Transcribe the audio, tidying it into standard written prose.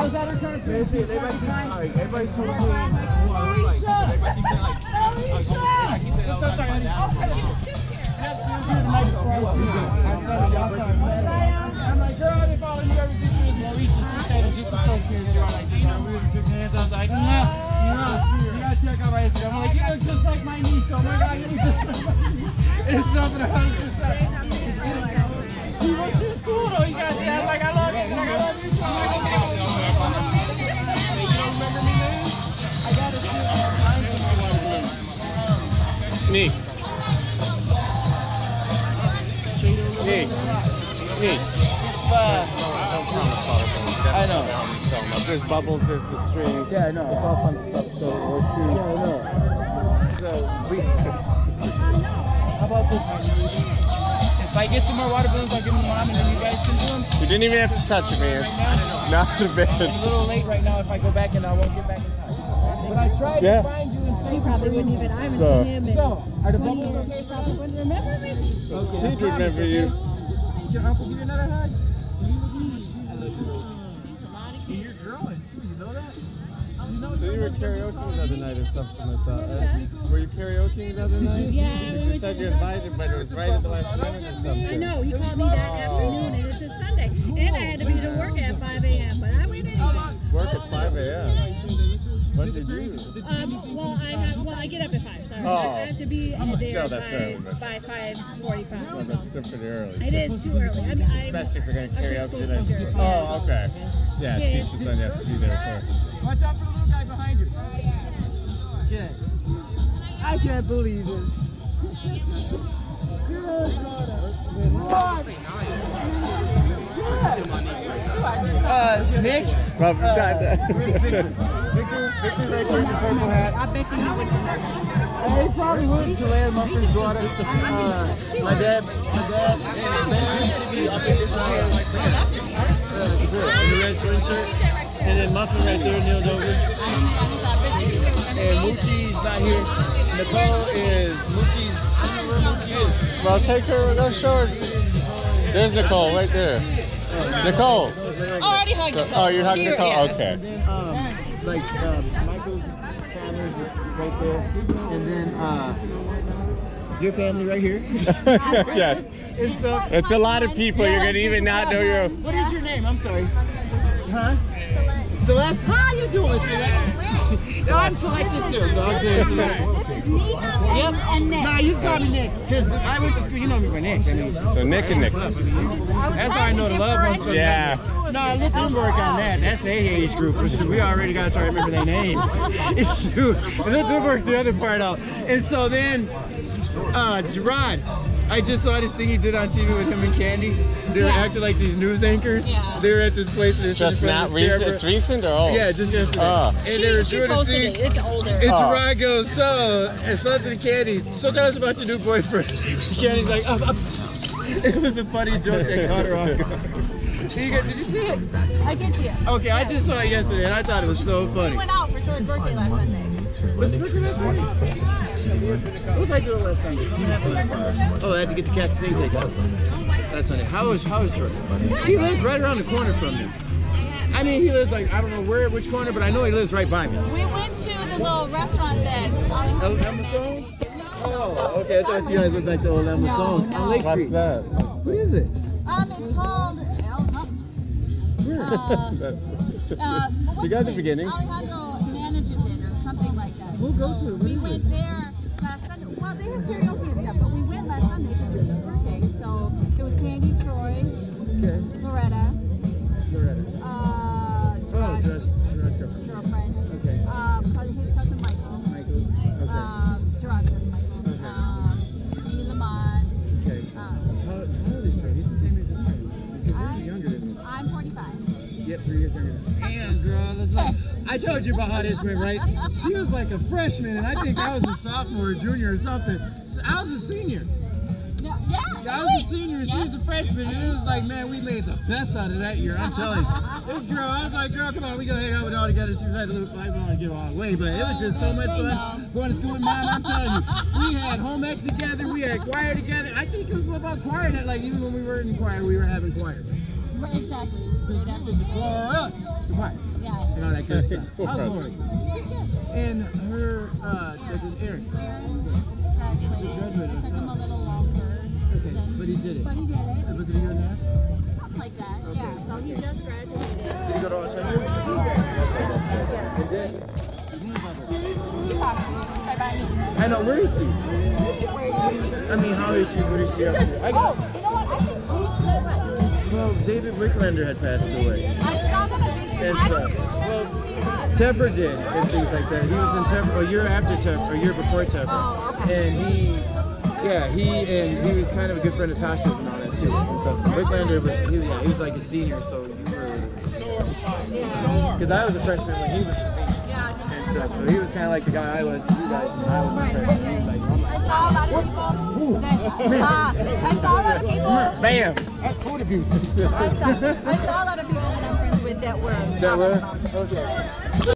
was at her concert. Everybody's so clean. I'm so sorry. Yep, she was here the night before I was here. I'm like, girl, I've been following you ever since you was Maurice. She said just as close to me as you are like this. We took hands. I was like, no, you gotta check out my Instagram. I'm like, you look just like my niece. Oh my God, you look just like my niece. It's something I was just like. She was cool though. You guys see, I was like, I love you. She's like, I love you. I'm like, okay. You don't remember me, man? I gotta find something like this. Nick. Nick. I know. There's bubbles, there's the string. Yeah, I know. It's all fun stuff. So we'll see. Yeah, I know. So we. How about this one? If I get some more water balloons, I'll give them to Mom, and then you guys can do them. You didn't even have to touch it, man. Right Not a bit. It's a little late right now if I go back, and I won't get back in time. But I tried to find you and see. Probably wouldn't even. I haven't seen him in So, are the 20 bubbles years. okay? Probably wouldn't remember me. Okay. He'd remember you. Can Uncle give you another hug? Jeez. You're growing too, you know that? So you were karaoke the other night or something like that. Were you karaoke the other night? Yeah, we You went said to you invited, but it was right at the last minute or something. I know, he called me that afternoon, and it's a Sunday. And I had to be to work at 5 a.m., but I went anyway. Work at 5 a.m. What did you do? I get up at 5, sorry. Oh. I have to be there that's early, but- by 5:45. Well, that's still pretty early. It is too early. Especially if you're going to karaoke tonight. Oh, okay. Yeah, teach the son you have to be there for. Watch out for the little guy behind you. Okay. I can't believe it. Nick? Victor's right there in the purple hat. I bet you he wouldn't remember. He probably would. Talia Muffin's daughter. My dad used to be up in this area. In the red twin shirt. And then Muffin right there kneeled over. And Moochie's not here. Nicole is Moochie's. I don't know where Moochie is. Well, take her, go show her. There's Nicole right there. Nicole. Already hugged Nicole. Oh, you hugged Nicole? Yeah. Okay. And then, Michael's family right there. And then, your family right here. Yes. It's a lot of people. You're going to even not know your... What is your name? I'm sorry. Huh? Celeste. How you doing, Celeste? No, I'm selected too. No, I'm saying Celeste. Yep. And Nick. Nah, you call me Nick. Because I went to school. You know me by Nick. I mean, So Nick and Nick. that's how I know the love ones. Yeah. No, let them work on that. That's the age group. We already got to try to remember their names. It's true. And let them work the other part out. And so then, Gerard, I just saw this thing he did on TV with him and Candy. They were acting like these news anchors. Yeah. They were at this place and they're Just not recent? It's recent or old? Yeah, just yesterday. Oh. And they were She doing the posted thing. it. It's older. And Gerard goes, so, and so to Candy, so tell us about your new boyfriend. Candy's like, it was a funny joke that caught her off guard. Did you see it? I did see it. Okay, I just saw it yesterday and I thought it was so We funny. went out for Troy's birthday last Sunday. Was it last Sunday? What was I doing last Sunday? Something happened last Sunday. Oh, I had to get the cat's thing taken out last Sunday. How is Troy? He lives right around the corner from me. I mean, he lives like, I don't know which corner, but I know he lives right by me. We went to the little restaurant that... El Amazon? Oh, okay. I thought you guys went back to Old Amazon on Lake Street. What's that? What is it? It's called... You got the beginning. Alejandro manages it or something like that. We'll go to it. We went there last Sunday. Well, they have karaoke and stuff, but we went last Sunday because it was his birthday. So it was Candy, Troy, Loretta, Gerard's girlfriend, Okay. his cousin Michael, Gerard's cousin Michael, me, Lamont. Okay. How old is Troy? He's the same age as mine. Because you're younger than me. I'm 45. Yep, 3 years younger than me. Damn, girl. That's like, I told you about how this went, right? She was like a freshman, and I think I was a sophomore or junior or something. So I was a senior. Yeah. I was a senior and she was a freshman, and it was like, man, we made the best out of that year, I'm telling you. This girl, I was like, girl, come on, we gotta hang out with all together. She was like, look, I don't want to give all away, but it was just so much fun going to school with Mom. I'm telling you, we had home ec together, we had choir together. I think it was about choir that, like, even when we were in choir, we were having choir. Right, exactly. We stayed It after was school. us. Right. Yeah. And all that good stuff. How's Lori? She's good. And her, Aaron. Aaron just graduated. Just graduated, It took so- him a little longer. Okay, but he did it. But he did it. Was it a year and a half? Something like that. Yeah. So he just graduated. Did you go to all tenure? It did. She's awesome. Right by me. I know, where is she? I mean, how is she? What is she up to? Oh, you know what? I think she's still. Well, David Wicklander had passed away. I saw that on Facebook. And I so, don't know. well, Tepper did, and things like that. He was in Tepper a year after Tepper, a year before Tepper. Oh, okay. And he was kind of a good friend of Tasha's and all that too. And stuff. Wicklander was, he was like a senior, so you were, because I was a freshman when he was a senior. And stuff, so he was kind of like the guy I was to you guys, and I was a freshman. He was like, I saw a lot of people that, I saw a lot of people. bam! That's food abuse. I saw a lot of people that I'm friends with that were. Okay.